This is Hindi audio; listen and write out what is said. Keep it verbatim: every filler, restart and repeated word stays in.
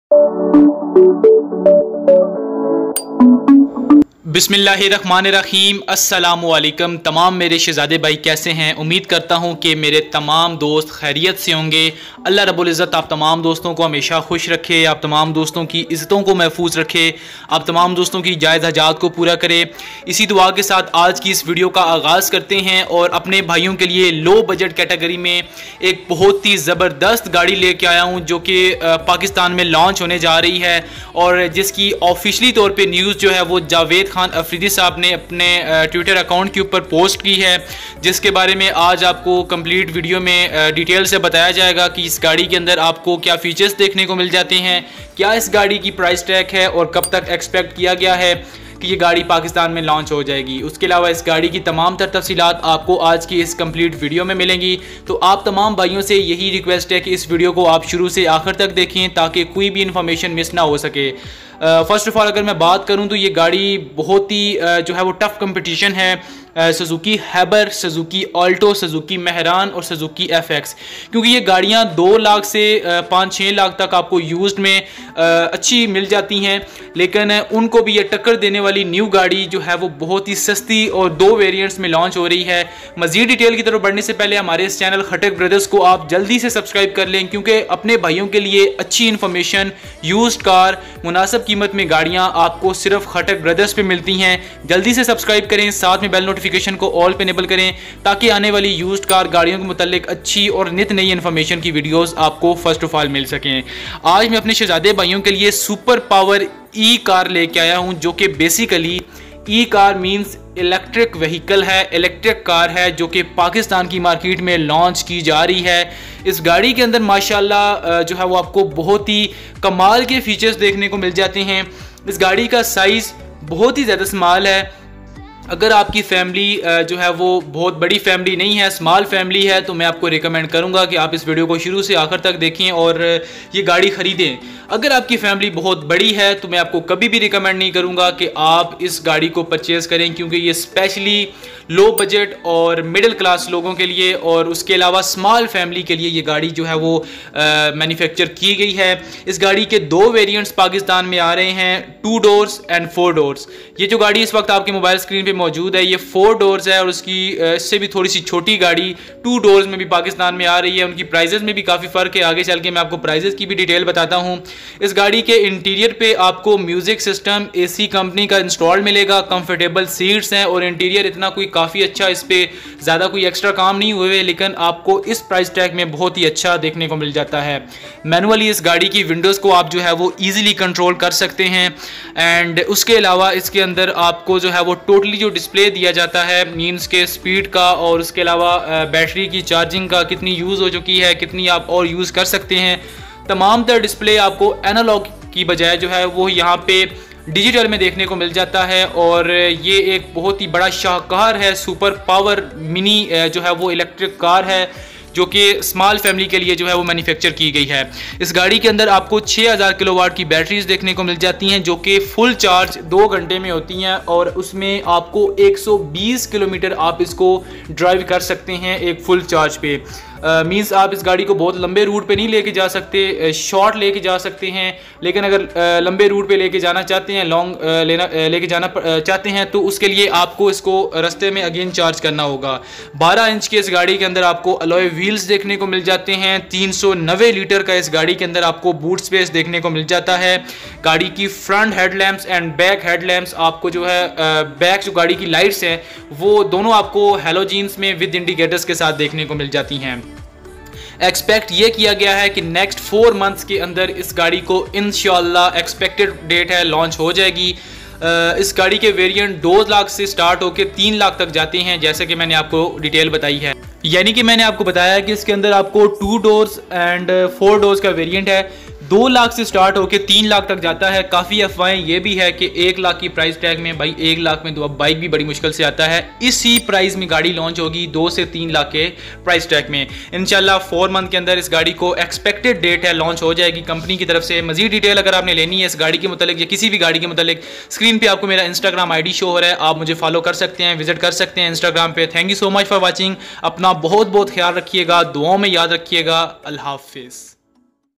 बिस्मिल्लाहिर्रहमानिर्रहीम। अस्सलामुअलैकुम। तमाम मेरे शहज़ादे भाई कैसे हैं? उम्मीद करता हूं कि मेरे तमाम दोस्त खैरियत से होंगे। अल्लाह रब्बुल इज़्ज़त आप तमाम दोस्तों को हमेशा खुश रखे, आप तमाम दोस्तों की इज़्ज़तों को महफूज रखे, आप तमाम दोस्तों की जायज़ हजात को पूरा करे। इसी दुआ के साथ आज की इस वीडियो का आगाज़ करते हैं और अपने भाइयों के लिए लो बजट कैटेगरी में एक बहुत ही ज़बरदस्त गाड़ी लेके आया हूँ जो कि पाकिस्तान में लॉन्च होने जा रही है और जिसकी ऑफिशियली तौर पर न्यूज़ जो है वो जावेद खान अफरीदी साहब ने अपने ट्विटर अकाउंट के ऊपर पोस्ट की है, जिसके बारे में आज आपको कंप्लीट वीडियो में डिटेल से बताया जाएगा कि इस गाड़ी के अंदर आपको क्या फीचर्स देखने को मिल जाते हैं, क्या इस गाड़ी की प्राइस टैग है और कब तक एक्सपेक्ट किया गया है कि ये गाड़ी पाकिस्तान में लॉन्च हो जाएगी। उसके अलावा इस गाड़ी की तमाम तर तफसीलात आपको आज की इस कंप्लीट वीडियो में मिलेंगी। तो आप तमाम भाइयों से यही रिक्वेस्ट है कि इस वीडियो को आप शुरू से आखिर तक देखें ताकि कोई भी इंफॉर्मेशन मिस ना हो सके। फ़र्स्ट ऑफ़ ऑल अगर मैं बात करूं तो ये गाड़ी बहुत ही uh, जो है वो टफ़ कंपटीशन है सुजुकी हैबर, सुजुकी ऑल्टो, सुजुकी मेहरान और सुजुकी एफ एक्स, क्योंकि ये गाड़ियां दो लाख से पाँच छः लाख तक आपको यूज्ड में अच्छी मिल जाती हैं, लेकिन उनको भी ये टक्कर देने वाली न्यू गाड़ी जो है वो बहुत ही सस्ती और दो वेरिएंट्स में लॉन्च हो रही है। मज़ीद डिटेल की तरफ बढ़ने से पहले हमारे इस चैनल खटक ब्रदर्स को आप जल्दी से सब्सक्राइब कर लें, क्योंकि अपने भाइयों के लिए अच्छी इन्फॉर्मेशन, यूज्ड कार, मुनासिब कीमत में गाड़ियाँ आपको सिर्फ खटक ब्रदर्स पे मिलती हैं। जल्दी से सब्सक्राइब करें, साथ में बेल नोटिफिकेशन को ऑल पे इनेबल करें ताकि आने वाली यूज्ड कार गाड़ियों के मुतालिक अच्छी और नित नई इन्फॉर्मेशन की वीडियोस आपको फर्स्ट ऑफ ऑल मिल सकें। आज मैं अपने शहजादे भाइयों के लिए सुपर पावर ई कार लेके आया हूं जो कि basically E car means electric vehicle है, इलेक्ट्रिक कार है जो कि पाकिस्तान की मार्केट में लॉन्च की जा रही है। इस गाड़ी के अंदर माशाल्लाह जो है वो आपको बहुत ही कमाल के फीचर्स देखने को मिल जाते हैं। इस गाड़ी का साइज़ बहुत ही ज़्यादा स्मॉल है। अगर आपकी फैमिली जो है वो बहुत बड़ी फैमिली नहीं है, स्मॉल फैमिली है, तो मैं आपको रिकमेंड करूंगा कि आप इस वीडियो को शुरू से आखिर तक देखें और ये गाड़ी ख़रीदें। अगर आपकी फैमिली बहुत बड़ी है तो मैं आपको कभी भी रिकमेंड नहीं करूंगा कि आप इस गाड़ी को परचेज़ करें, क्योंकि ये स्पेशली लो बजट और मिडिल क्लास लोगों के लिए और उसके अलावा स्मॉल फैमिली के लिए ये गाड़ी जो है वो मैन्युफैक्चर की गई है। इस गाड़ी के दो वेरिएंट्स पाकिस्तान में आ रहे हैं, two doors and four doors. ये जो गाड़ी इस वक्त आपके मोबाइल स्क्रीन पे मौजूद है ये फोर डोर्स है और उसकी इससे भी थोड़ी सी छोटी गाड़ी टू डोर्स में भी पाकिस्तान में आ रही है। उनकी प्राइजेस में भी काफ़ी फ़र्क है, आगे चल के मैं आपको प्राइजेस की भी डिटेल बताता हूँ। इस गाड़ी के इंटीरियर पे आपको म्यूज़िक सिस्टम एसी कंपनी का इंस्टॉल मिलेगा, कंफर्टेबल सीट्स हैं और इंटीरियर इतना कोई काफ़ी अच्छा, इस पर ज़्यादा कोई एक्स्ट्रा काम नहीं हुए, लेकिन आपको इस प्राइस टैग में बहुत ही अच्छा देखने को मिल जाता है। मैनुअली इस गाड़ी की विंडोज़ को आप जो है वो ईजिली कंट्रोल कर सकते हैं एंड उसके अलावा इसके अंदर आपको जो है वो टोटली जो डिस्प्ले दिया जाता है मींस के स्पीड का और उसके अलावा बैटरी की चार्जिंग का कितनी यूज़ हो चुकी है, कितनी आप और यूज़ कर सकते हैं, तमाम तर डिस्प्ले आपको एनालॉग की बजाय जो है वो यहाँ पे डिजिटल में देखने को मिल जाता है। और ये एक बहुत ही बड़ा शाहकार है, सुपर पावर मिनी जो है वो इलेक्ट्रिक कार है जो कि स्मॉल फैमिली के लिए जो है वो मैन्युफैक्चर की गई है। इस गाड़ी के अंदर आपको छः हज़ार किलोवाट की बैटरीज देखने को मिल जाती हैं जो कि फुल चार्ज दो घंटे में होती हैं और उसमें आपको एक सौ बीस किलोमीटर आप इसको ड्राइव कर सकते हैं एक फुल चार्ज पे। मींस uh, आप इस गाड़ी को बहुत लंबे रूट पे नहीं लेके जा सकते, शॉर्ट uh, लेके जा सकते हैं, लेकिन अगर uh, लंबे रूट पे लेके जाना चाहते हैं, लॉन्ग uh, लेना uh, लेके जाना uh, चाहते हैं तो उसके लिए आपको इसको रास्ते में अगेन चार्ज करना होगा। बारह इंच के इस गाड़ी के अंदर आपको अलॉय व्हील्स देखने को मिल जाते हैं। तीन सौ नब्बे लीटर का इस गाड़ी के अंदर आपको बूट स्पेस देखने को मिल जाता है। गाड़ी की front headlamps and back headlamps आपको जो है बैक जो गाड़ी की लाइट्स हैं वो दोनों आपको हेलोजीन्स में विद इंडिकेटर्स के साथ देखने को मिल जाती हैं। एक्सपेक्ट ये किया गया है कि नेक्स्ट फोर मंथ्स के अंदर इस गाड़ी को इंशाल्लाह एक्सपेक्टेड डेट है लॉन्च हो जाएगी। इस गाड़ी के वेरिएंट दो लाख से स्टार्ट होकर तीन लाख तक जाते हैं, जैसे कि मैंने आपको डिटेल बताई है। यानी कि मैंने आपको बताया कि इसके अंदर आपको two doors and four doors का वेरिएंट है, दो लाख से स्टार्ट होकर तीन लाख तक जाता है। काफ़ी अफवाहें ये भी है कि एक लाख की प्राइस टैग में, भाई एक लाख में तो अब बाइक भी बड़ी मुश्किल से आता है। इसी प्राइस में गाड़ी लॉन्च होगी दो से तीन लाख के प्राइस टैग में। इंशाल्लाह फोर मंथ के अंदर इस गाड़ी को एक्सपेक्टेड डेट है लॉन्च हो जाएगी कंपनी की तरफ से। मजीद डिटेल अगर आपने लेनी है इस गाड़ी के मुतालिक या किसी भी गाड़ी के मुतालिक, स्क्रीन पर आपको मेरा इंस्टाग्राम आई डी शो हो रहा है, आप मुझे फॉलो कर सकते हैं, विजिट कर सकते हैं इंस्टाग्राम पे। Thank you so much for watching. अपना बहुत बहुत ख्याल रखिएगा, दुआओं में याद रखिएगा। अल्लाह हाफिज़।